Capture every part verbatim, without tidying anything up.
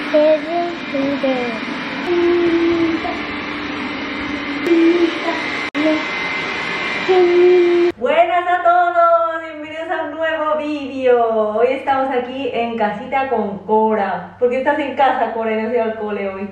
Buenas a todos, bienvenidos a un nuevo vídeo. Hoy estamos aquí en casita con Cora. ¿Por qué estás en casa, Cora, y no has ido al cole hoy?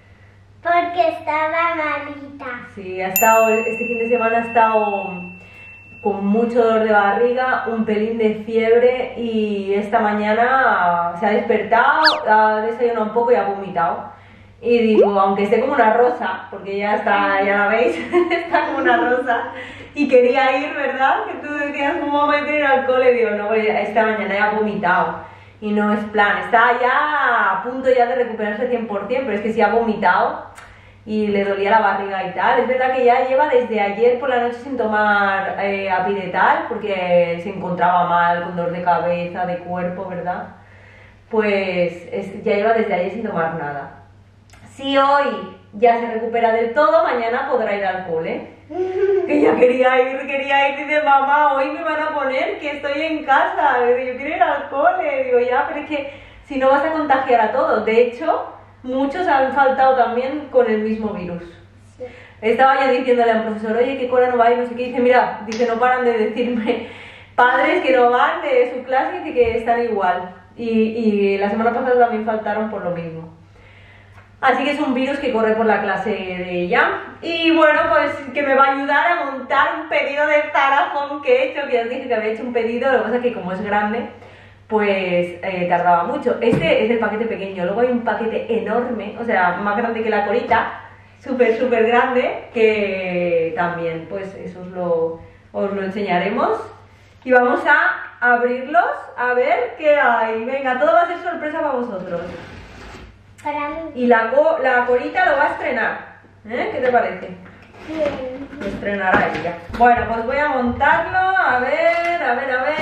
Porque estaba malita. Sí, ha estado, este fin de semana ha estado con mucho dolor de barriga, un pelín de fiebre y esta mañana se ha despertado, ha desayunado un poco y ha vomitado. Y digo, aunque esté como una rosa, porque ya está, ya la veis, está como una rosa y quería ir, ¿verdad? Que tú decías, ¿cómo me voy a ir al cole? Digo, no, esta mañana ya ha vomitado y no es plan, está ya a punto ya de recuperarse cien por cien, pero es que si ha vomitado y le dolía la barriga y tal. Es verdad que ya lleva desde ayer por la noche sin tomar eh, Apiretal porque se encontraba mal, con dolor de cabeza, de cuerpo, ¿verdad? Pues es, ya lleva desde ayer sin tomar nada. Si hoy ya se recupera del todo, mañana podrá ir al cole. Que ya quería ir, quería ir, dice mamá, hoy me van a poner que estoy en casa, yo quiero ir al cole. Digo, ya, pero es que si no vas a contagiar a todos. De hecho, muchos han faltado también con el mismo virus. Sí. Estaba yo diciéndole al profesor, oye, que Cora no va a ir, no sé qué. Dice, mira, dice, no paran de decirme padres que no van de su clase y que están igual. Y, y la semana pasada también faltaron por lo mismo. Así que es un virus que corre por la clase de ella. Y bueno, pues que me va a ayudar a montar un pedido de Zara Home que he hecho, que ya os dije que había hecho un pedido, lo que pasa es que como es grande, pues eh, tardaba mucho. Este es el paquete pequeño, luego hay un paquete enorme, o sea, más grande que la Corita, súper, súper grande, que también, pues eso os lo, os lo enseñaremos. Y vamos a abrirlos, a ver qué hay. Venga, todo va a ser sorpresa para vosotros. Para mí. Y la, la Corita lo va a estrenar, ¿eh? ¿Qué te parece? Bien. Lo estrenará ella. Bueno, pues voy a montarlo, a ver, a ver, a ver.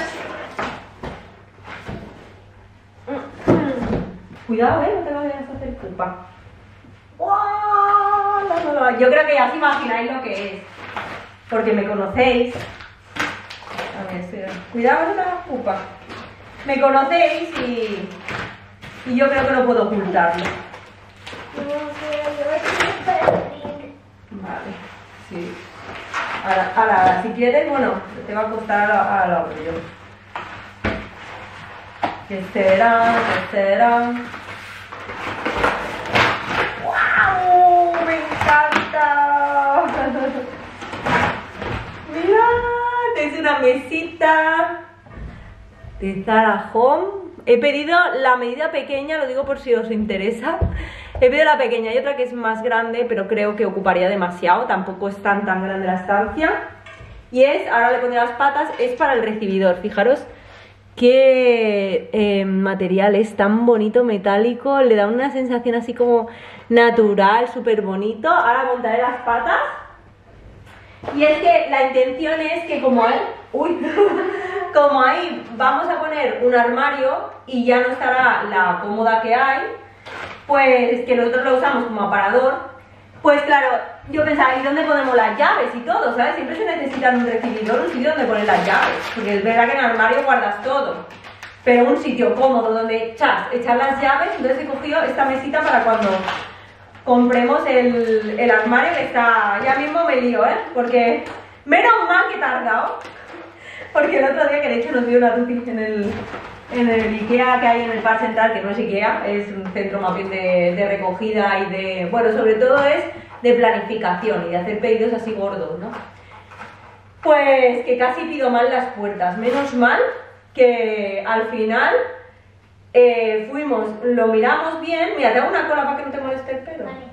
Cuidado, ¿eh? No te vayas a hacer pupa. ¡Oh! La, la, la. Yo creo que ya os imagináis lo que es, porque me conocéis. A ver, sí. Cuidado con la pupa. Me conocéis y... Y yo creo que no puedo ocultarlo. No, pero yo estoy perdiendo. Vale, sí. Ahora, ahora, ahora, si quieres, bueno, te va a costar a lo abro yo. ¿Qué será? ¿Qué será? ¡Wow! ¡Me encanta! ¡Mirad! Es una mesita de Zara Home. He pedido la medida pequeña, lo digo por si os interesa. He pedido la pequeña y otra que es más grande, pero creo que ocuparía demasiado. Tampoco es tan tan grande la estancia. Y es, ahora le pondré las patas, es para el recibidor. Fijaros qué eh, material es tan bonito, metálico. Le da una sensación así como natural, súper bonito. Ahora montaré las patas. Y es que la intención es que como hay... Uy, como ahí vamos a poner un armario y ya no estará la cómoda que hay, pues que nosotros lo usamos como aparador, pues claro, yo pensaba, ¿y dónde ponemos las llaves y todo? ¿Sabes? Siempre se necesitan un recibidor, un sitio donde poner las llaves, porque es verdad que en el armario guardas todo, pero un sitio cómodo donde echar, echar las llaves. Entonces he cogido esta mesita para cuando compremos el, el armario, que está, ya mismo me lío, ¿eh? Porque menos mal que he tardado. Porque el otro día, que de hecho nos dio una ruti en el, en el Ikea que hay en el Parque Central, que no es Ikea, es un centro más bien de, de recogida y de... Bueno, sobre todo es de planificación y de hacer pedidos así gordos, ¿no? Pues que casi pido mal las puertas. Menos mal que al final eh, fuimos, lo miramos bien. Mira, te hago una cola para que no te moleste el pelo. Vale.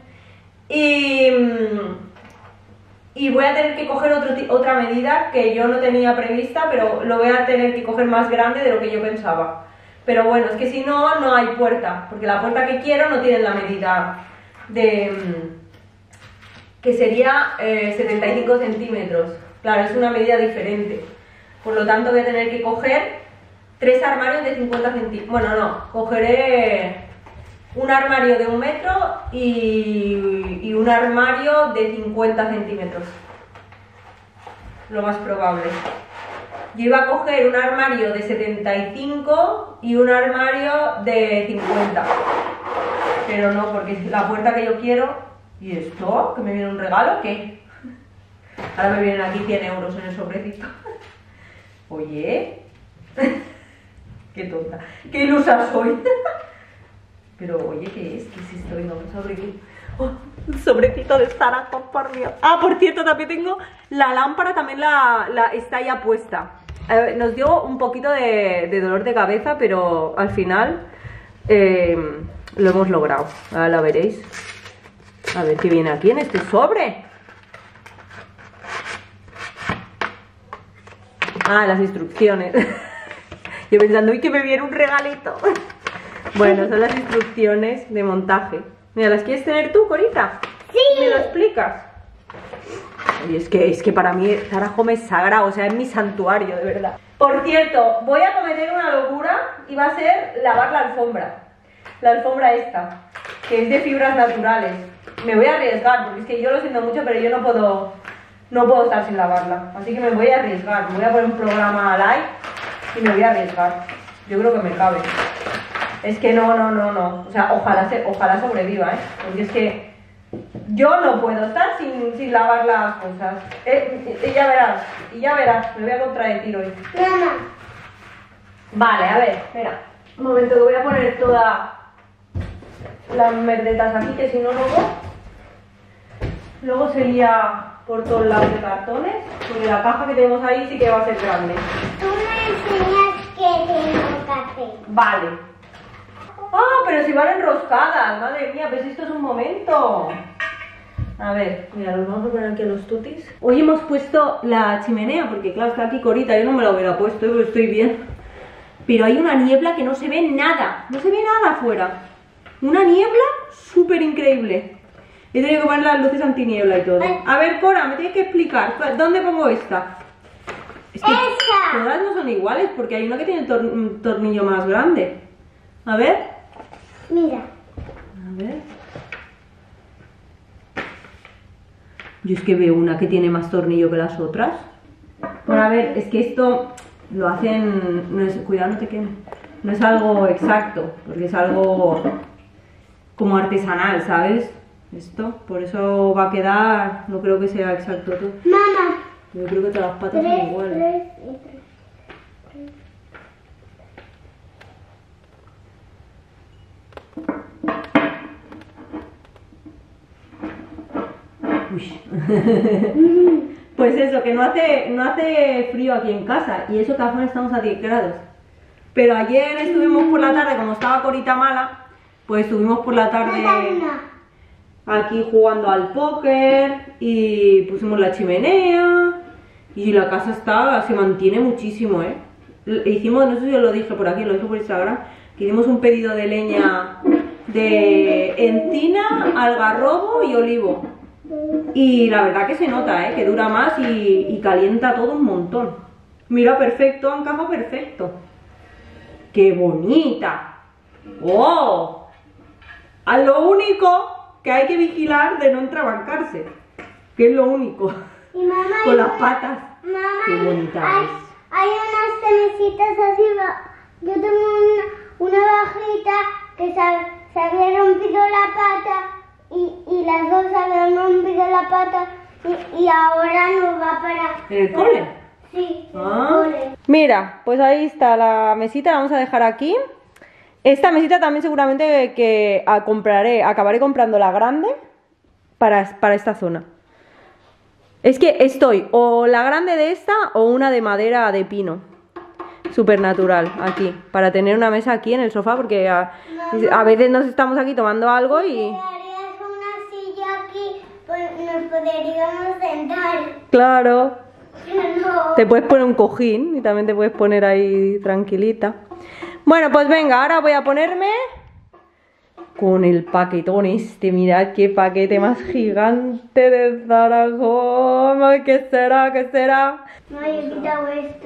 Y... Y voy a tener que coger otro, otra medida que yo no tenía prevista, pero lo voy a tener que coger más grande de lo que yo pensaba. Pero bueno, es que si no, no hay puerta, porque la puerta que quiero no tiene la medida de... que sería eh, setenta y cinco centímetros. Claro, es una medida diferente. Por lo tanto voy a tener que coger tres armarios de cincuenta centímetros. Bueno, no, cogeré... un armario de un metro y, y un armario de cincuenta centímetros, lo más probable. yo iba a coger un armario de setenta y cinco y un armario de cincuenta. Pero no, porque es la puerta que yo quiero. ¿Y esto? ¿Que me viene un regalo? ¿Qué? Ahora me vienen aquí cien euros en el sobrecito. Oye. Qué tonta. Qué ilusa soy. Pero oye, ¿qué es? ¿Qué es esto? Venga, vamos a abrirlo. Oh, un sobrecito de Zara, por Dios. Ah, por cierto, también tengo la lámpara, también la, la está ya puesta. Eh, nos dio un poquito de, de dolor de cabeza, pero al final eh, lo hemos logrado. Ahora la veréis. A ver qué viene aquí en este sobre. Ah, las instrucciones. Yo pensando, uy, que me viene un regalito. Bueno, son las instrucciones de montaje. Mira, ¿las quieres tener tú, Corita? Sí. ¿Me lo explicas? Y es que, es que para mí Zara Home es sagrado, o sea, es mi santuario, de verdad. Por cierto, voy a cometer una locura y va a ser lavar la alfombra. La alfombra esta, que es de fibras naturales. Me voy a arriesgar, porque es que yo lo siento mucho, pero yo no puedo, no puedo estar sin lavarla. Así que me voy a arriesgar, me voy a poner un programa live y me voy a arriesgar. Yo creo que me cabe. Es que no, no, no, no. O sea, ojalá, se, ojalá sobreviva, ¿eh? Porque es que yo no puedo estar sin, sin lavar las cosas. Eh, y ya verás, y ya verás, me voy a contradecir hoy. Mamá. Vale, a ver, espera. Un momento que voy a poner todas las merdetas aquí, que si no luego... Luego se lía por todos lados de cartones, porque la caja que tenemos ahí sí que va a ser grande. Tú me enseñas qué tengo que hacer. Vale. Ah, pero si van enroscadas, madre mía, pues esto es un momento. A ver, mira, los vamos a poner aquí a los tutis. Hoy hemos puesto la chimenea, porque claro, está aquí Corita, yo no me la hubiera puesto, pero estoy bien. Pero hay una niebla que no se ve nada, no se ve nada afuera. Una niebla súper increíble. He tenido que poner las luces antiniebla y todo. A ver, Cora, me tienes que explicar, ¿dónde pongo esta? Es que ¡Esa! todas no son iguales, porque hay una que tiene tor un tornillo más grande. A ver. Mira. A ver. Yo es que veo una que tiene más tornillo que las otras. Bueno, a ver, es que esto lo hacen... No es, cuidado, no te quemes. No es algo exacto, porque es algo como artesanal, ¿sabes? Esto, por eso va a quedar... No creo que sea exacto todo. Mamá. Yo creo que todas las patas Tres, son iguales. tres y tres. Uy. Pues eso, que no hace, no hace frío aquí en casa, y eso que afuera estamos a diez grados. Pero ayer estuvimos por la tarde, como estaba Corita mala, pues estuvimos por la tarde aquí jugando al póker y pusimos la chimenea y la casa está, se mantiene muchísimo, ¿eh? Hicimos, no sé si os lo dije por aquí, lo dije por Instagram, que hicimos un pedido de leña de encina, algarrobo y olivo. Y la verdad que se nota, ¿eh? Que dura más y, y calienta todo un montón. Mira, perfecto, encaja perfecto. ¡Qué bonita! ¡Oh! A lo único que hay que vigilar de no entrabancarse, que es lo único. Y mamá, con y las una- patas. Mamá, Qué bonita hay, es. hay unas tenisitas así. va- Yo tengo una, una bajita que se, se había rompido la pata y, y las dos se habían rompido la pata y, y ahora no va para... ¿En el cole? Sí, en Ah. el cole. Mira, pues ahí está la mesita, la vamos a dejar aquí. Esta mesita también seguramente que a compraré, acabaré comprando la grande para, para esta zona. Es que estoy o la grande de esta o una de madera de pino. Súper natural aquí, para tener una mesa aquí en el sofá, porque a, a veces nos estamos aquí tomando algo y... Si harías una silla aquí, pues nos podríamos sentar. Claro, No. te puedes poner un cojín y también te puedes poner ahí tranquilita. Bueno, pues venga, ahora voy a ponerme con el paquetón este. Mirad qué paquete más gigante de Zara Home. ¿Qué será? ¿Qué será? No, yo he quitado esto.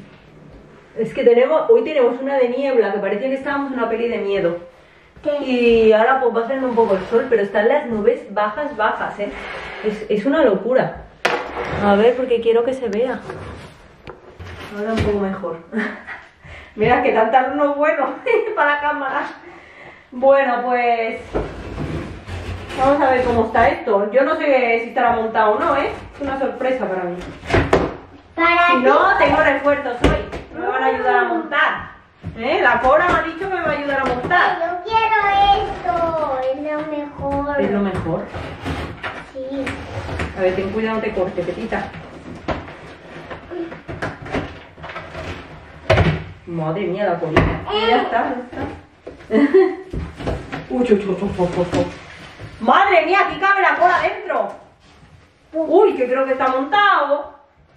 Es que tenemos, hoy tenemos una de niebla que parecía que estábamos en una peli de miedo. ¿Qué? Y ahora pues va saliendo un poco el sol, pero están las nubes bajas, bajas, ¿eh? Es, es una locura. A ver, porque quiero que se vea. Ahora un poco mejor. Mira que tanta luz no es bueno para la cámara. Bueno, pues vamos a ver cómo está esto. Yo no sé si estará montado o no, ¿eh? Es una sorpresa para mí. Para Si ti. no, tengo refuerzos hoy. Me van a ayudar a montar. ¿Eh? La Cora me ha dicho que me va a ayudar a montar. Yo quiero esto, es lo mejor. Es lo mejor. Sí. A ver, ten cuidado, no te corte, Petita. Madre mía, la colita. Y ya está, ya está. Uy, uy, uy, uy, uy, uy. Madre mía, aquí cabe la cola dentro. Uy, que creo que está montado.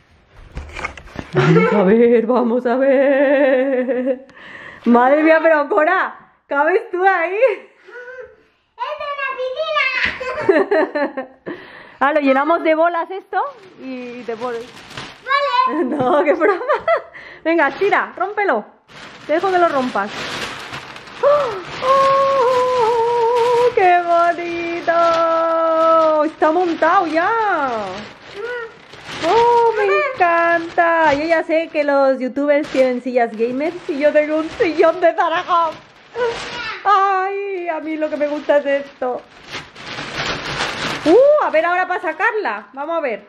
Vamos a ver, vamos a ver. Madre mía, pero Cora, ¿cabes tú ahí? ¡Es una piscina! Ah, lo llenamos de bolas esto y te pones. Vale. No, qué broma. Venga, tira, rómpelo. Te dejo que lo rompas. ¡Oh! ¡Oh! ¡Qué bonito! Está montado ya. ¡Oh, me encanta! Yo ya sé que los youtubers tienen sillas gamers y yo tengo un sillón de Zaragoza. ¡Ay! A mí lo que me gusta es esto. ¡Uh! A ver ahora para sacarla. Vamos a ver.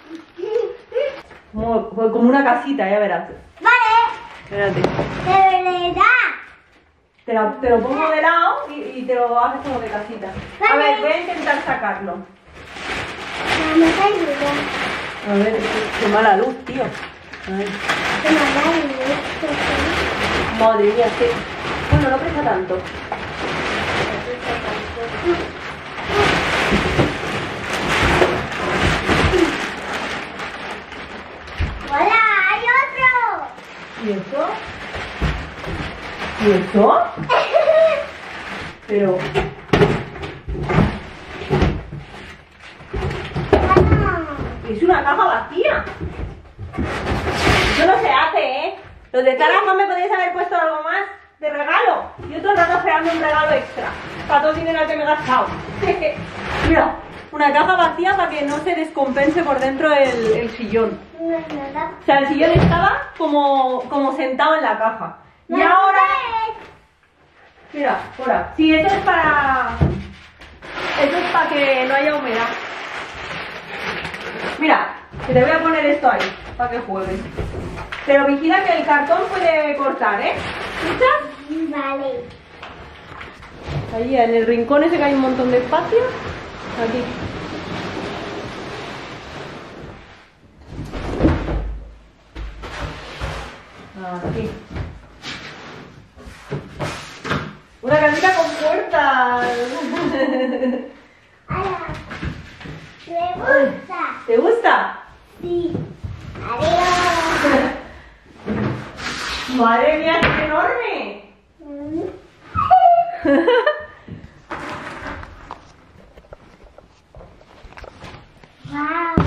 Como, como una casita, ya verás. Vale. Espérate. De verdad. Te, la- te lo pongo de lado y, y te lo haces como de casita. A Vale. ver, voy a intentar sacarlo. Vamos a ayudar. A ver, qué, qué mala luz, tío. A ver. Qué mala luz. Madre mía, es que... Bueno, no pesa tanto. ¡Hola! ¡Hay otro! ¿Y eso? ¿Y eso? Pero... Es una caja vacía. Eso no se hace, ¿eh? Los de Zaragoza me podéis haber puesto algo más de regalo. Yo todo el rato esperando un regalo extra. Para todo el dinero que me he gastado. Mira, una caja vacía para que no se descompense por dentro el, el sillón. No es nada. O sea, el sillón estaba como, como sentado en la caja. Y ahora... Mira, ahora. Sí, esto es para... Esto es para que no haya humedad. Mira, que te voy a poner esto ahí, para que juegues. Pero vigila que el cartón puede cortar, ¿eh? ¿Escuchas? Vale. Ahí en el rincón ese que hay un montón de espacio. Aquí. Aquí. Una casita con puertas. ¡Hala! ¿Me gusta? ¿Te gusta? Sí. Adiós. Madre mía, qué enorme. Wow.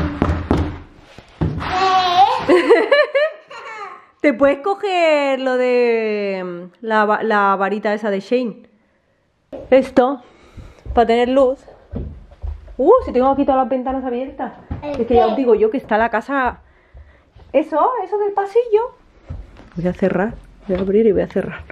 ¿Qué? Te puedes coger lo de la, va- la varita esa de Shane. Esto, para tener luz. Uh, si tengo aquí todas las ventanas abiertas. ¿El Es que ya qué? os digo yo que está la casa... Eso, eso del pasillo. Voy a cerrar, voy a abrir y voy a cerrar.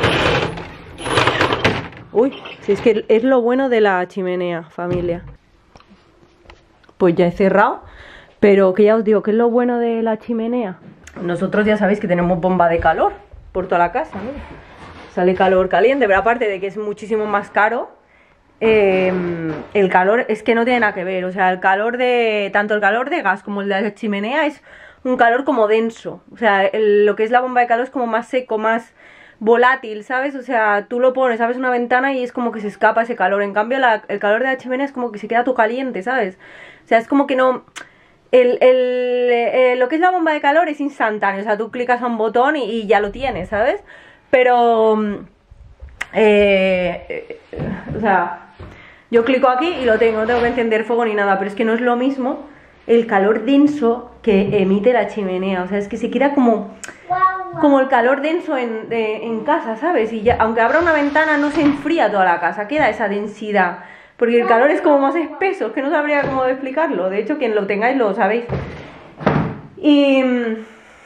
Uy, si es que es lo bueno de la chimenea, familia. Pues ya he cerrado, pero que ya os digo que es lo bueno de la chimenea. Nosotros ya sabéis que tenemos bomba de calor por toda la casa, ¿no? Sale calor caliente, pero aparte de que es muchísimo más caro, eh, el calor es que no tiene nada que ver. O sea, el calor de... Tanto el calor de gas como el de la chimenea es un calor como denso. O sea, el- lo que es la bomba de calor es como más seco, más volátil, ¿sabes? O sea, tú lo pones, abres una ventana y es como que se escapa ese calor. En cambio, la- el calor de la chimenea es como que se queda todo caliente, ¿sabes? O sea, es como que no... El, el, eh, lo que es la bomba de calor es instantáneo, o sea, tú clicas a un botón y, y ya lo tienes, ¿sabes? Pero, mm, eh, eh, o sea, yo clico aquí y lo tengo, no tengo que encender fuego ni nada, pero es que no es lo mismo el calor denso que emite la chimenea, o sea, es que se queda como, Guau, guau. como el calor denso en, de- en casa, ¿sabes? Y ya, aunque abra una ventana no se enfría toda la casa, queda esa densidad. Porque el calor es como más espeso, es que no sabría cómo explicarlo. De hecho, quien lo tengáis lo sabéis. Y,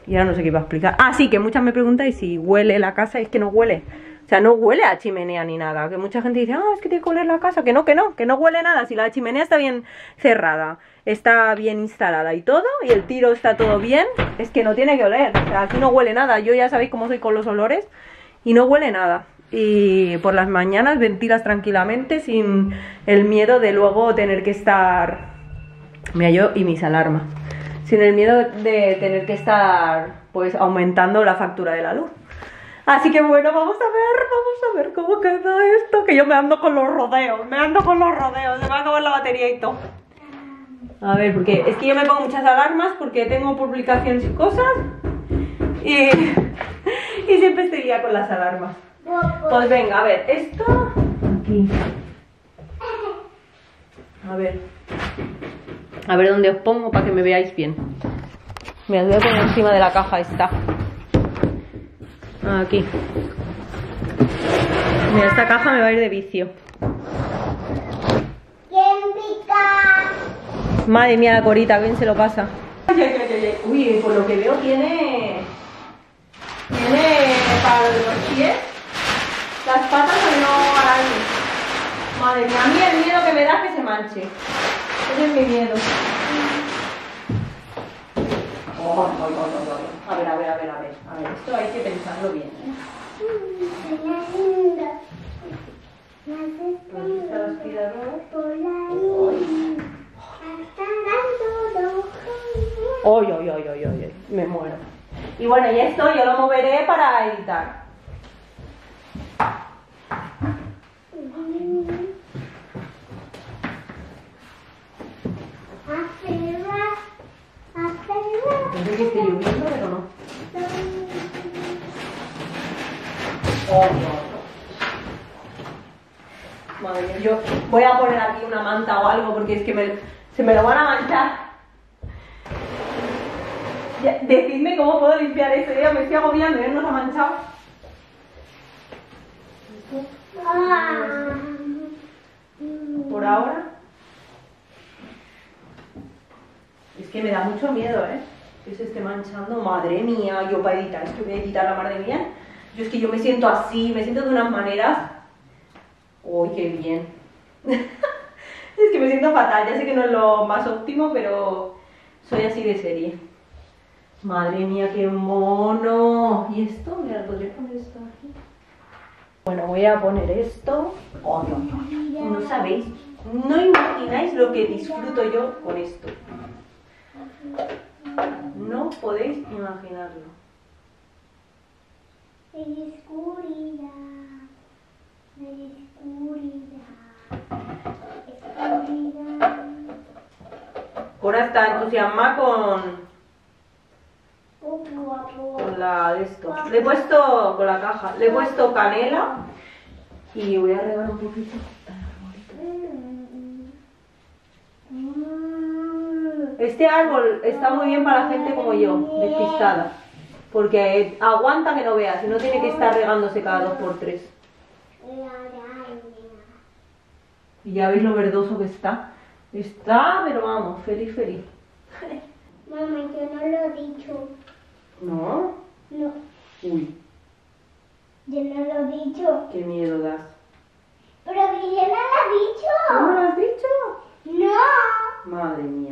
Y ahora no sé qué iba a explicar. Ah, sí, que muchas me preguntáis si huele la casa. Es que no huele. O sea, no huele a chimenea ni nada. Que mucha gente dice, ah, es que tiene que oler la casa. Que no, que no, que no huele nada. Si la chimenea está bien cerrada, está bien instalada y todo, y el tiro está todo bien, es que no tiene que oler. O sea, aquí no huele nada. Yo ya sabéis cómo soy con los olores y no huele nada. Y por las mañanas ventilas tranquilamente sin el miedo de luego tener que estar... Mira, yo y mis alarmas. Sin el miedo de tener que estar pues aumentando la factura de la luz. Así que bueno, vamos a ver, vamos a ver cómo queda esto. Que yo me ando con los rodeos, me ando con los rodeos. Se me va a acabar la batería y todo. A ver, porque es que yo me pongo muchas alarmas porque tengo publicaciones y cosas. Y, y siempre estoy liada con las alarmas. Pues venga, a ver, esto aquí. A ver. A ver dónde os pongo para que me veáis bien. Mira, os voy a poner encima de la caja esta. Aquí. Mira, esta caja me va a ir de vicio. ¿Quién pica? Madre mía, la corita, bien se lo pasa. Ay, ay, ay, ay. Uy, por lo que veo tiene... Tiene para lo de los pies. Las patas que no arañen. Madre mía, a mí el miedo que me da es que se manche. Ese es mi miedo. Oh, oh, oh, oh, oh. A ver, a ver, a ver, a ver. A ver, esto hay que pensarlo bien, ¿eh? ¿Dónde está el aspirador? Oy, oy, oy, oy, oy, me muero. Y bueno, y esto yo lo moveré para editar. Pensé que esté lloviendo, pero no. Oh, no, no. Madre mía, yo voy a poner aquí una manta o algo porque es que me, se me lo van a manchar. Ya, decidme cómo puedo limpiar esto, ya me estoy agobiando, ya no se ha manchado. Por ahora. Es que me da mucho miedo, ¿eh? Que se esté manchando. Madre mía, yo para editar, es que voy a editar la madre mía. Yo es que yo me siento así, me siento de unas maneras. ¡Uy, qué bien! Es que me siento fatal, ya sé que no es lo más óptimo, pero soy así de serie. Madre mía, qué mono. ¿Y esto? Mira, ¿podría poner esto aquí? Bueno, voy a poner esto. Oh, no, no, no. No sabéis, no imagináis lo que disfruto yo con esto. No podéis imaginarlo. Escuridad, escuridad, escuridad. Cora está entusiasmada con... con la de esto. Le he puesto con la caja, le he puesto canela y voy a regar un poquito. Este árbol está muy bien para la gente como yo, despistada, porque aguanta que no veas y no tiene que estar regándose cada dos por tres. Y ya veis lo verdoso que está. Está, pero vamos, feliz, feliz. Mamá, yo no lo he dicho. ¿No? No, Uy, yo no lo he dicho. qué miedo das. Pero que yo no lo he dicho. ¿No me lo has dicho? No. Madre mía.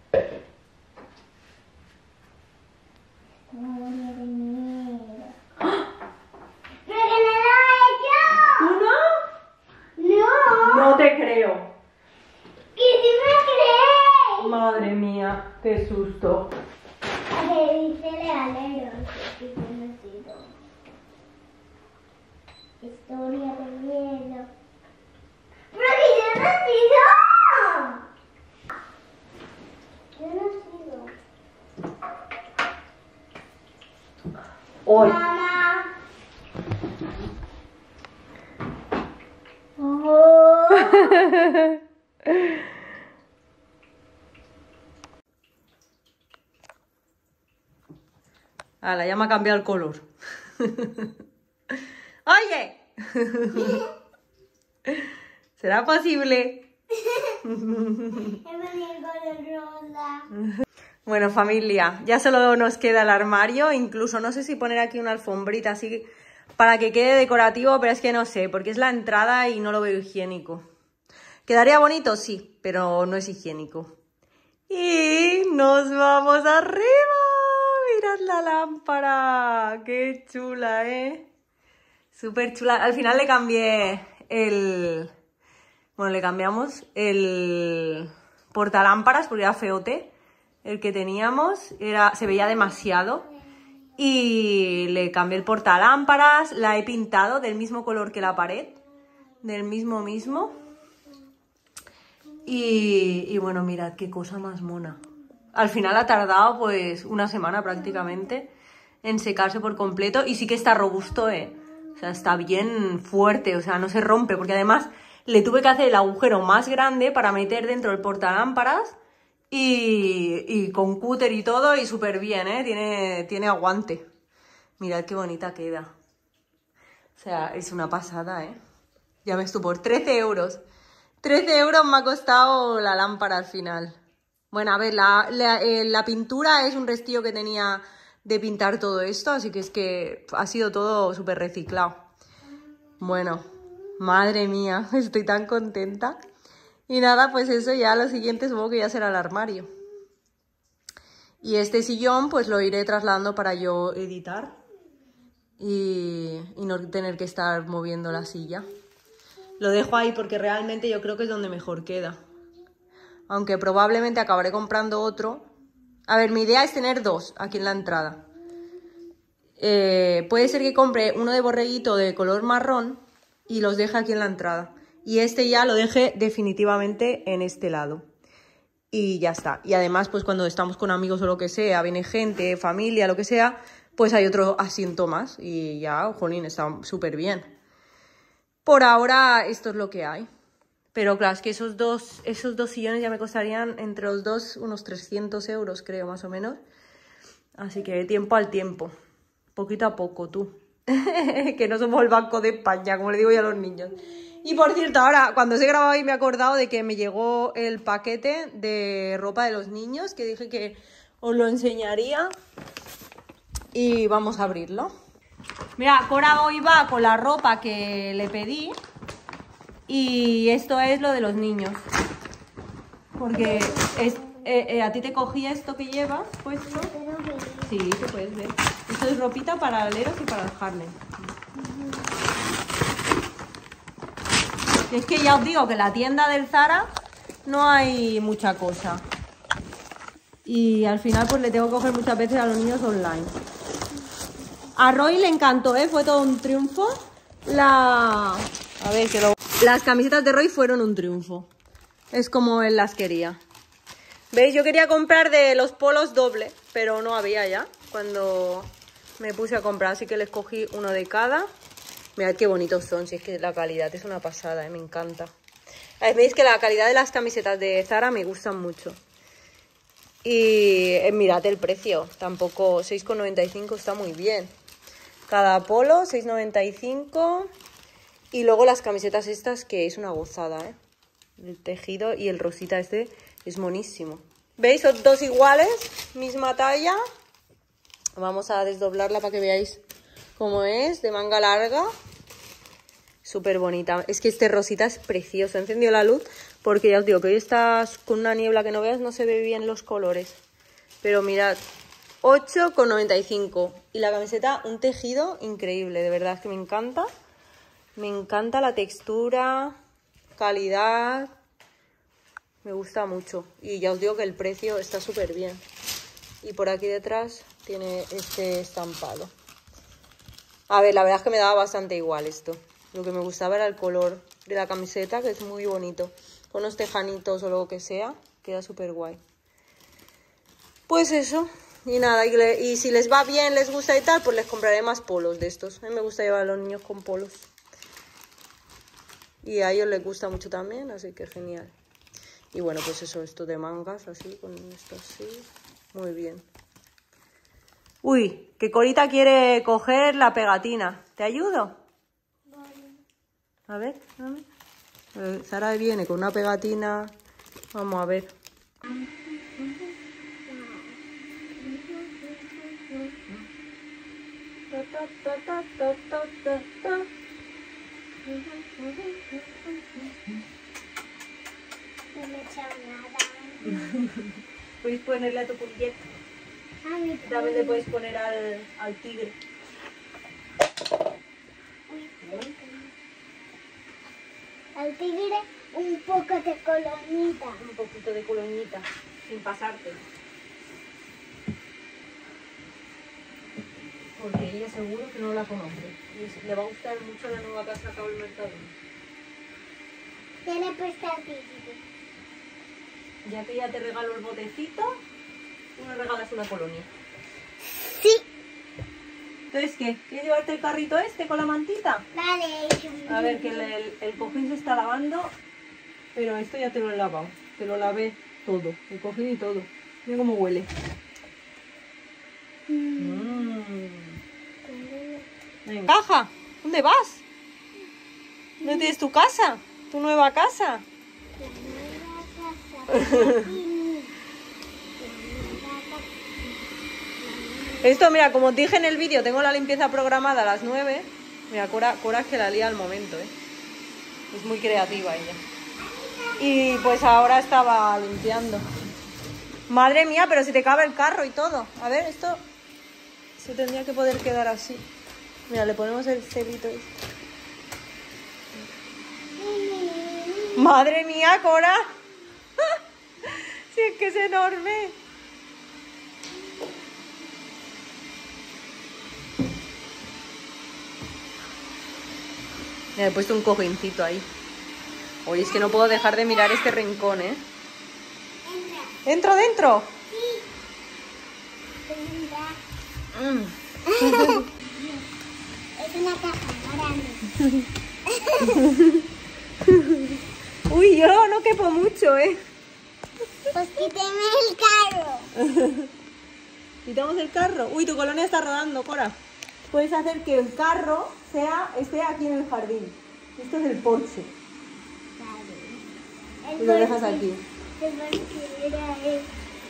Madre de mierda. ¡Pero que no lo he hecho! ¿Tú no? No. No te creo. ¿Que sí me crees? Madre mía, qué susto. A que dice lealero. Que yo no he sido. Historia de miedo. ¡Pero que yo no he sido! Yo no he sido. Hoy. Mamá. Oh. Ala, ya me ha cambiado el color. ¡Oye! ¿Será posible? He venido con el rosa. Bueno, familia, ya solo nos queda el armario. Incluso no sé si poner aquí una alfombrita así para que quede decorativo, pero es que no sé, porque es la entrada y no lo veo higiénico. ¿Quedaría bonito? Sí, pero no es higiénico. Y nos vamos arriba. Mirad la lámpara. Qué chula, ¿eh? Súper chula. Al final le cambié el... Bueno, le cambiamos el portalámparas porque era feote. El que teníamos era... se veía demasiado. Y le cambié el portalámparas. La he pintado del mismo color que la pared. Del mismo mismo. Y, y bueno, mirad qué cosa más mona. Al final ha tardado pues una semana prácticamente en secarse por completo. Y sí que está robusto, ¿eh? O sea, está bien fuerte, o sea, no se rompe. Porque además le tuve que hacer el agujero más grande para meter dentro el portalámparas. Y, y con cúter y todo, y súper bien, ¿eh? Tiene, tiene aguante. Mirad qué bonita queda. O sea, es una pasada, ¿eh? Ya ves tú, por trece euros. trece euros me ha costado la lámpara al final. Bueno, a ver, la, la, eh, la pintura es un restillo que tenía de pintar todo esto, así que es que ha sido todo súper reciclado. Bueno, madre mía, estoy tan contenta. Y nada, pues eso ya lo siguiente supongo que ya será el armario. Y este sillón pues lo iré trasladando para yo editar y, y no tener que estar moviendo la silla. Lo dejo ahí porque realmente yo creo que es donde mejor queda. Aunque probablemente acabaré comprando otro. A ver, mi idea es tener dos aquí en la entrada. Eh, puede ser que compre uno de borreguito de color marrón y los deje aquí en la entrada. Y este ya lo deje definitivamente en este lado. Y ya está. Y además, pues cuando estamos con amigos o lo que sea, viene gente, familia, lo que sea, pues hay otro asiento más. Y ya, jolín, está súper bien. Por ahora esto es lo que hay. Pero claro, es que esos dos, esos dos sillones ya me costarían entre los dos unos trescientos euros, creo, más o menos. Así que tiempo al tiempo. Poquito a poco, tú. Que no somos el Banco de España, como le digo yo a los niños. Y por cierto, ahora cuando os he grabado ahí me he acordado de que me llegó el paquete de ropa de los niños, que dije que os lo enseñaría. Y vamos a abrirlo. Mira, Cora hoy va con la ropa que le pedí. Y esto es lo de los niños. Porque es, eh, eh, a ti te cogí esto que llevas puesto. Sí, te puedes ver. Esto es ropita para aleros y para el Harlem. Es que ya os digo que en la tienda del Zara no hay mucha cosa. Y al final pues le tengo que coger muchas veces a los niños online. A Roy le encantó, ¿eh? Fue todo un triunfo. La... A ver, que lo... Las camisetas de Roy fueron un triunfo. Es como él las quería. ¿Veis? Yo quería comprar de los polos doble, pero no había ya cuando me puse a comprar. Así que les cogí uno de cada. Mirad qué bonitos son, si es que la calidad es una pasada, ¿eh? Me encanta. Veis que la calidad de las camisetas de Zara me gustan mucho. Y eh, mirad el precio, tampoco, seis con noventa y cinco está muy bien. Cada polo, seis con noventa y cinco. Y luego las camisetas estas, que es una gozada, ¿eh? El tejido y el rosita este es monísimo. ¿Veis? Son dos iguales, misma talla. Vamos a desdoblarla para que veáis cómo es, de manga larga. Súper bonita. Es que este rosita es precioso. He encendido la luz porque ya os digo que hoy está con una niebla que no veas, no se ve bien los colores. Pero mirad, ocho con noventa y cinco. Y la camiseta, un tejido increíble. De verdad que me encanta. Me encanta la textura, calidad. Me gusta mucho. Y ya os digo que el precio está súper bien. Y por aquí detrás tiene este estampado. A ver, la verdad es que me daba bastante igual esto. Lo que me gustaba era el color de la camiseta, que es muy bonito. Con unos tejanitos o lo que sea, queda súper guay. Pues eso. Y nada, y, le, y si les va bien, les gusta y tal, pues les compraré más polos de estos. A mí me gusta llevar a los niños con polos. Y a ellos les gusta mucho también, así que genial. Y bueno, pues eso, esto de mangas, así, con esto así. Muy bien. Uy, que Corita quiere coger la pegatina. ¿Te ayudo? Vale. A ver, a ver. Sara viene con una pegatina. Vamos a ver. Ta, ta, ta, ta, ta, ta, ta, ta. No me he echado nada. Puedes ponerle a tu pulguet. A mi También le puedes poner al, al tigre. Al tigre un poco de colonita. Un poquito de coloñita, sin pasarte. Porque ella seguro que no la conoce. Y le va a gustar mucho la nueva casa acá al mercado. ¿Qué le he puesto al tigre? Ya que ya te regalo el botecito, tú me regalas una colonia. Sí. Entonces, ¿qué? ¿Quieres llevarte el carrito este con la mantita? Vale. A ver, que el, el, el cojín se está lavando, pero esto ya te lo he lavado. Te lo lavé todo, el cojín y todo. Mira cómo huele. Mm. Venga. Caja, ¿dónde vas? ¿No tienes tu casa? ¿Tu nueva casa? La nueva casa. Esto, mira, como os dije en el vídeo, tengo la limpieza programada a las nueve. Mira, Cora, Cora es que la lía al momento, ¿eh? Es muy creativa ella. Y pues ahora estaba limpiando. Madre mía, pero si te cabe el carro y todo. A ver, esto se tendría que poder quedar así. Mira, le ponemos el celito este. Madre mía, Cora. Si es que es enorme. Me he puesto un cojincito ahí. Oye, es que no puedo dejar de mirar este rincón, ¿eh? Entra. ¿Entro dentro? Sí. Entra. Mm. Es una caja grande. Uy, yo no quepo mucho, ¿eh? Pues quíteme el carro. Quitamos el carro. Uy, tu colonia está rodando, Cora. Puedes hacer que el carro sea, esté aquí en el jardín. Esto es el porche. Vale. Y lo dejas aquí. El porche era ahí.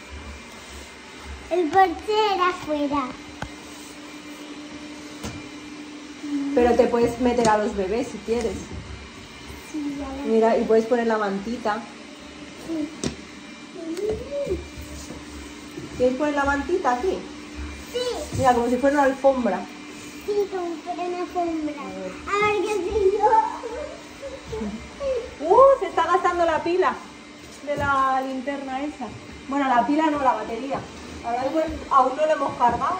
El porche era afuera. Pero te puedes meter a los bebés si quieres. Sí, ya lo Mira, y puedes poner la mantita. sí. ¿Quieres poner la mantita aquí? Sí. Mira, como si fuera una alfombra. Sí, como fuera una alfombra. A ver qué sé yo. ¡Uh! Se está gastando la pila de la linterna esa. Bueno, la pila no, la batería. Ahora aún no la hemos cargado.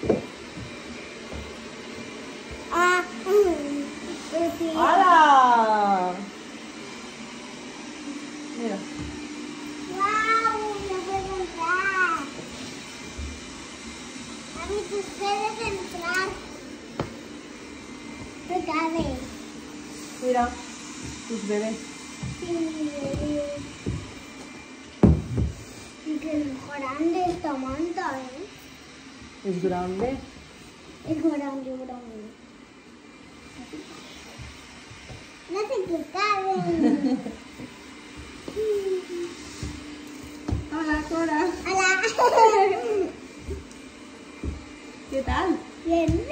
Ah, mm, pues sí. ¡Hala! Mira. ¡Wow! No puedo entrar. A mí tú puedes entrar. Tú cabes. Mira, tus bebés. Sí. Y que grande esta manta, ¿eh? Es grande. Es grande, grande. No sé qué cabe. Hola, Cora. Hola. ¿Qué tal? Bien.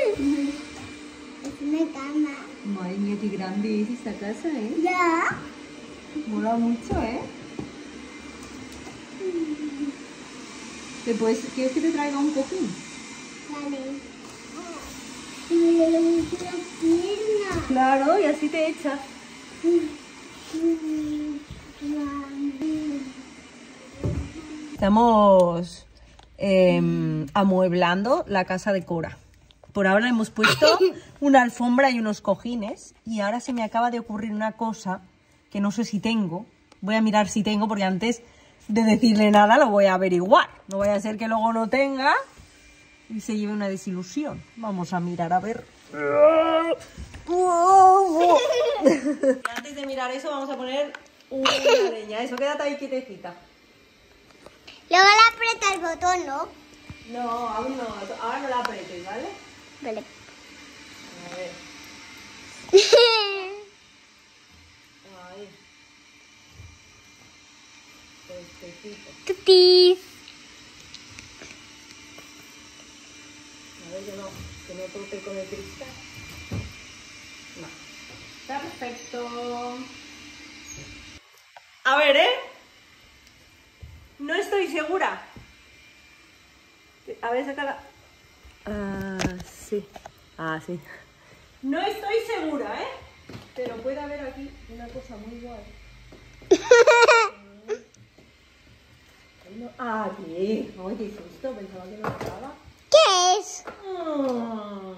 Es una cama. Madre mía, qué grande es esta casa, ¿eh? Ya. Mola mucho, ¿eh? ¿Te puedes, ¿Quieres que te traiga un cojín? Vale. Y me duele mucho la pierna. Claro, y así te echas. Estamos eh, amueblando la casa de Cora. Por ahora hemos puesto una alfombra y unos cojines. Y ahora se me acaba de ocurrir una cosa que no sé si tengo. Voy a mirar si tengo, porque antes de decirle nada lo voy a averiguar. No vaya a ser que luego no tenga y se lleve una desilusión. Vamos a mirar a ver. Antes de mirar eso vamos a poner una leña. Eso, quédate ahí quietecita. Luego le aprieta el botón, ¿no? No, aún no. Ahora no la apretes, ¿vale? Vale. A ver. Ahí. Puestecito. Tutis. que no toque con el cristal. No. Perfecto. A ver, ¿eh? No estoy segura. A ver, sácala. Ah, sí. Ah, sí. No estoy segura, ¿eh? Pero puede haber aquí una cosa muy guay. Ah, aquí. Ay, qué susto. Pensaba que no estaba. ¿Qué es? Mm.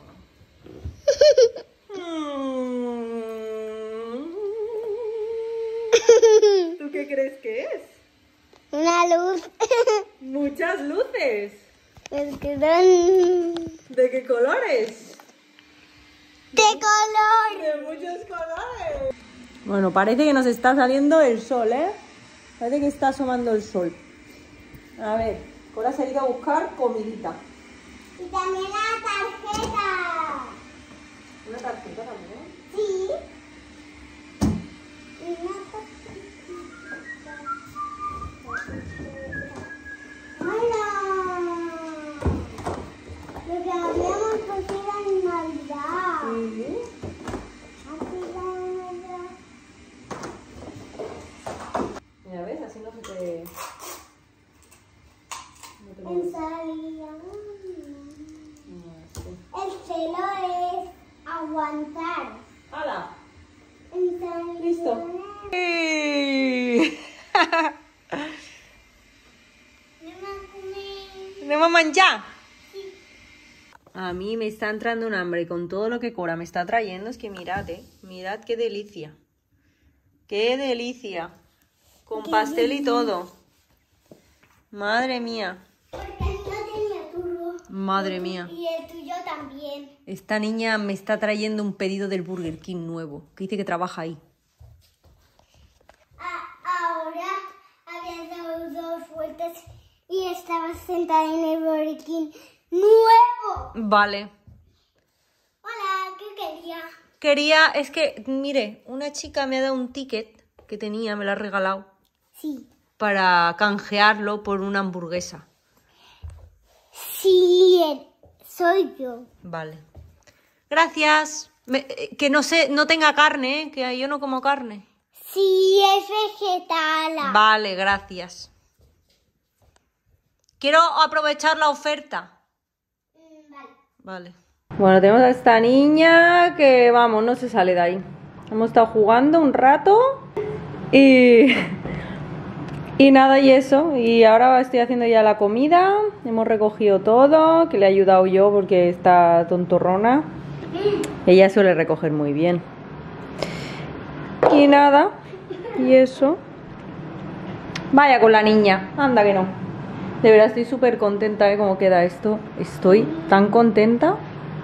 ¿Tú qué crees que es? Una luz. Muchas luces. Es que son ¿De qué colores? de color. De muchos colores. Bueno, parece que nos está saliendo el sol, ¿eh? Parece que está asomando el sol. A ver, Cora se ha ido a buscar comidita. Y también la tarjeta. ¿Una tarjeta también? Sí. Y una tarjeta. ¡Hola! Lo que habíamos cogido en Navidad. Sí. Aquí la Navidad. Mira, ¿ves? Así no se te... No te En mueves. salida. Ah, sí. El celo es aguantar. ¡Hala! En salida. Listo. ¿Anem a menjar? Sí. A mí me está entrando un hambre con todo lo que Cora me está trayendo. Es que mirad, eh. Mirad qué delicia. ¡Qué delicia! Con Qué pastel y delicia. todo. Madre mía. Porque el mío tenía turbo. Madre mía. Y el tuyo también. Esta niña me está trayendo un pedido del Burger King nuevo. Que dice que trabaja ahí. A- ahora habías dado dos vueltas y estabas sentada en el Burger King nuevo. Vale. Hola, ¿qué quería? Quería, es que, mire, una chica me ha dado un ticket que tenía, me lo ha regalado, Sí. para canjearlo por una hamburguesa. Sí, el- soy yo. Vale. Gracias. Me- eh, que no sé, no tenga carne, ¿eh? Que yo no como carne. Sí, es vegetala. Vale, gracias. Quiero aprovechar la oferta. Mm, vale. Vale. Bueno, tenemos a esta niña que, vamos, no se sale de ahí. Hemos estado jugando un rato y... Y nada, y eso. Y ahora estoy haciendo ya la comida. Hemos recogido todo, que le he ayudado yo porque está tontorrona. Ella suele recoger muy bien. Y nada, y eso. Vaya con la niña, anda que no. De verdad estoy súper contenta de cómo queda esto. Estoy tan contenta.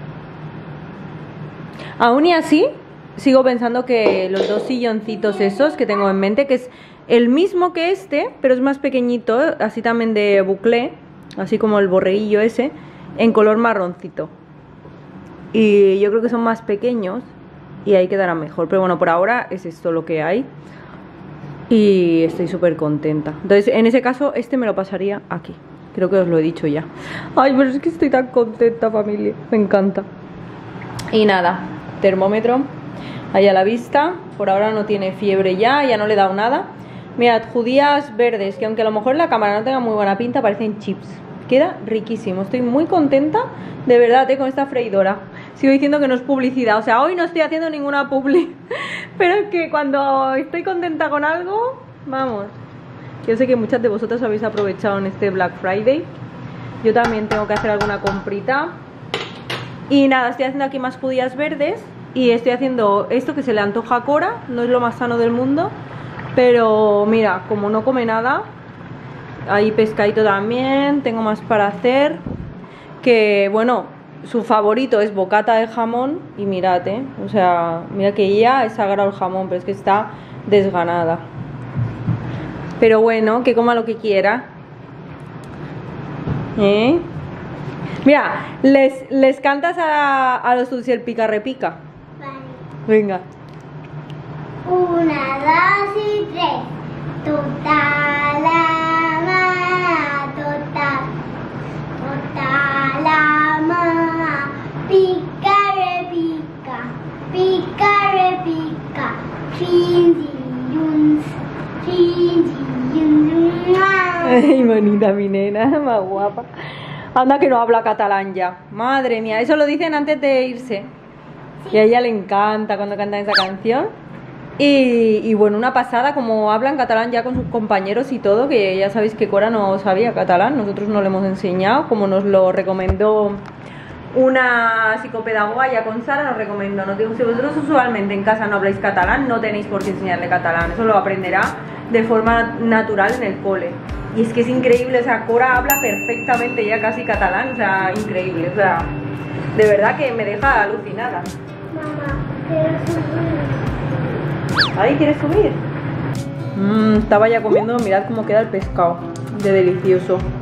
Aún y así, sigo pensando que los dos silloncitos esos que tengo en mente, que es el mismo que este, pero es más pequeñito, así también de buclé, así como el borreguillo ese, en color marroncito. Y yo creo que son más pequeños y ahí quedará mejor. Pero bueno, por ahora es esto lo que hay. Y estoy súper contenta. Entonces, en ese caso, este me lo pasaría aquí. Creo que os lo he dicho ya. Ay, pero es que estoy tan contenta, familia. Me encanta. Y nada, termómetro ahí a la vista. Por ahora no tiene fiebre ya, ya no le he dado nada. Mirad, judías verdes, que aunque a lo mejor la cámara no tenga muy buena pinta, parecen chips. Queda riquísimo, estoy muy contenta, de verdad, eh, con esta freidora. Sigo diciendo que no es publicidad, o sea, hoy no estoy haciendo ninguna publi. Pero es que cuando estoy contenta con algo, vamos. Yo sé que muchas de vosotras habéis aprovechado en este Black Friday. Yo también tengo que hacer alguna comprita. Y nada, estoy haciendo aquí más judías verdes. Y estoy haciendo esto que se le antoja a Cora. No es lo más sano del mundo. Pero mira, como no come nada, hay pescadito también. Tengo más para hacer. Que bueno, su favorito es bocata de jamón. Y mirad, eh, o sea, mira que ella es sagrado el jamón, pero es que está desganada. Pero bueno, que coma lo que quiera. ¿Eh? Mira, les, les cantas a, a los dulces el pica repica. Vale. Venga. Una, dos y tres. Total ama, total. Total ama, Ay, bonita mi nena, más guapa. Anda que no habla catalán ya. Madre mía, eso lo dicen antes de irse. Y a ella le encanta cuando cantan esa canción. Y, y bueno, una pasada como hablan catalán ya con sus compañeros y todo, que ya sabéis que Cora no sabía catalán, nosotros no le hemos enseñado, como nos lo recomendó una psicopedagoga ya con Sara, nos recomendó, nos dijo, si vosotros usualmente en casa no habláis catalán, no tenéis por qué enseñarle catalán, eso lo aprenderá de forma natural en el cole. Y es que es increíble, o sea, Cora habla perfectamente ya casi catalán, o sea, increíble, o sea, de verdad que me deja alucinada. Mamá, quiero subir. ¿Ahí quieres subir? Mmm, estaba ya comiendo, mirad cómo queda el pescado, de delicioso.